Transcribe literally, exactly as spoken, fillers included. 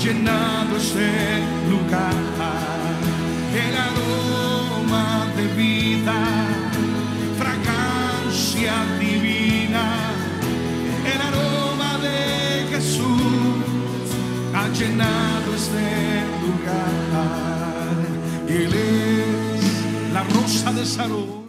llenado este lugar. El aroma de vida, fragancia divina, el aroma de Jesús ha llenado este lugar. Él es la rosa de Sarón.